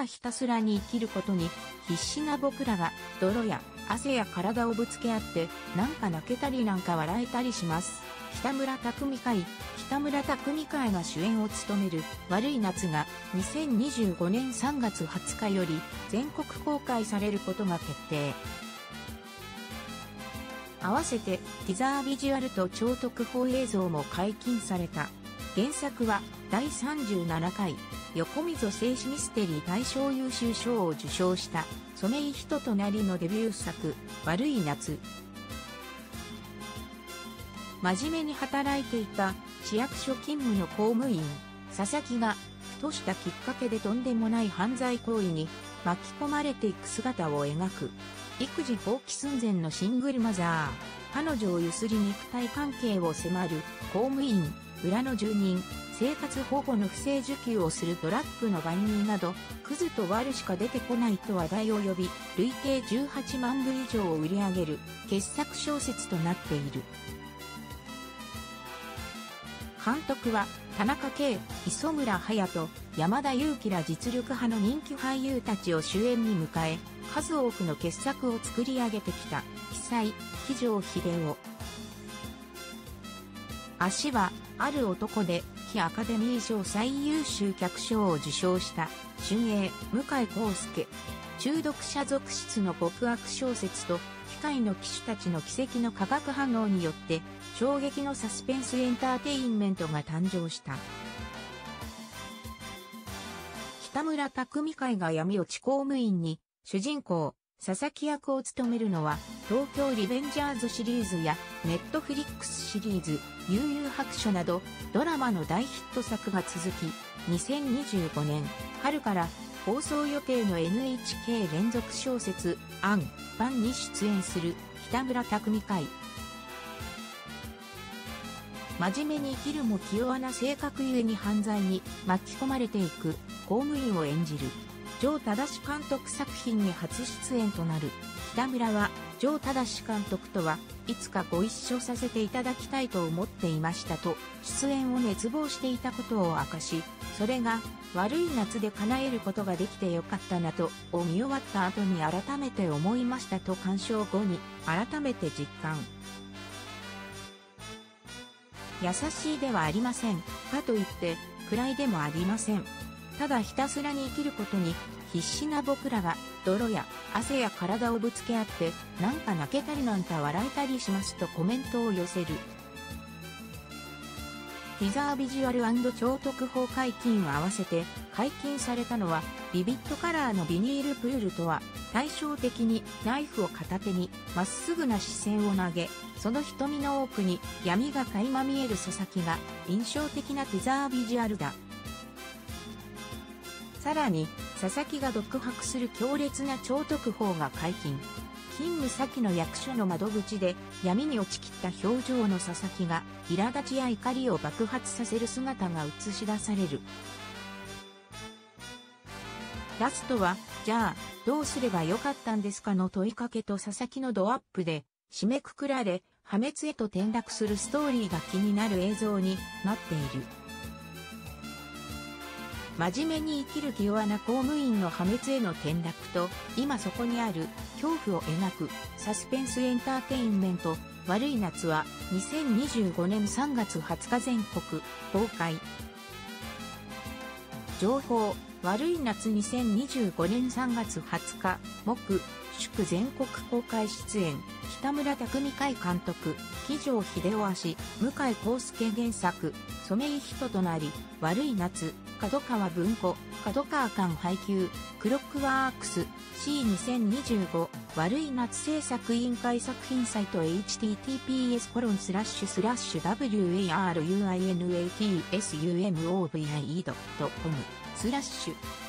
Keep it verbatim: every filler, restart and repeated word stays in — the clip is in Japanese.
だひたすらに生きることに必死な僕らが泥や汗や体をぶつけ合ってなんか泣けたりなんか笑えたりします。北村匠海会、北村匠海会が主演を務める悪い夏がにせんにじゅうごねんさんがつはつかより全国公開されることが決定。合わせてティザービジュアルと超特報映像も解禁された。原作はだいさんじゅうななかい横溝正史ミステリー大賞優秀賞を受賞した染井仁となりのデビュー作悪い夏。真面目に働いていた市役所勤務の公務員佐々木がふとしたきっかけでとんでもない犯罪行為に巻き込まれていく姿を描く。育児放棄寸前のシングルマザー、彼女をゆすり肉体関係を迫る公務員、裏の住人、生活保護の不正受給をするドラッグの売人など、クズとワルしか出てこないと話題を呼び、累計じゅうはちまんぶ以上を売り上げる傑作小説となっている。監督は田中圭、磯村勇斗、山田裕貴ら実力派の人気俳優たちを主演に迎え、数多くの傑作を作り上げてきた鬼才、木城秀夫。足はある男で、非アカデミー賞最優秀脚賞を受賞した俊英、向井康介。中毒者続出の極悪小説と、機械の騎士たちの奇跡の化学反応によって、衝撃のサスペンスエンターテインメントが誕生した。北村匠海会が闇落ち公務員に、主人公、佐々木役を務めるのは、東京リベンジャーズシリーズや、ネットフリックスシリーズ、悠々白書など、ドラマの大ヒット作が続き、にせんにじゅうごねん、春から放送予定の エヌエイチケー 連続小説、アン、パンに出演する、北村匠海会。真面目に生きるも気弱な性格ゆえに犯罪に巻き込まれていく公務員を演じる。城忠監督作品に初出演となる北村は城忠監督とはいつかご一緒させていただきたいと思っていましたと出演を熱望していたことを明かし、それが悪い夏で叶えることができてよかったなとを見終わった後に改めて思いましたと鑑賞後に改めて実感。優しいではありません。かといって暗いでもありません。ただひたすらに生きることに必死な僕らが泥や汗や体をぶつけ合ってなんか泣けたりなんか笑えたりしますとコメントを寄せる。ティザービジュアル&超特報解禁を合わせて解禁されたのはビビッドカラーのビニールプールとは対照的にナイフを片手にまっすぐな視線を投げ、その瞳の奥に闇が垣間見える佐々木が印象的なティザービジュアルだ。さらに佐々木が独白する強烈な超特報が解禁。勤務先の役所の窓口で闇に落ちきった表情の佐々木が苛立ちや怒りを爆発させる姿が映し出される。ラストは、じゃあ、どうすればよかったんですかの問いかけと佐々木のドアップで締めくくられ、破滅へと転落するストーリーが気になる映像になっている。真面目に生きる気弱な公務員の破滅への転落と、今そこにある恐怖を描くサスペンスエンターテインメント、悪い夏はにせんにじゅうごねんさんがつはつか全国公開。情報、悪い夏にせんにじゅうごねんさんがつはつか、木、祝全国公開出演、北村匠海会監督、木城秀夫足、向井康介原作、染井仁となり、悪い夏、角川文庫、角川館配給、クロックワークス、シーにせんにじゅうご、悪い夏制作委員会作品サイト エイチティーティーピーエスコロンスラッシュスラッシュダブリューエーアールユーアイエヌエーティーエスユーエムオーブイアイイードットコムスラッシュ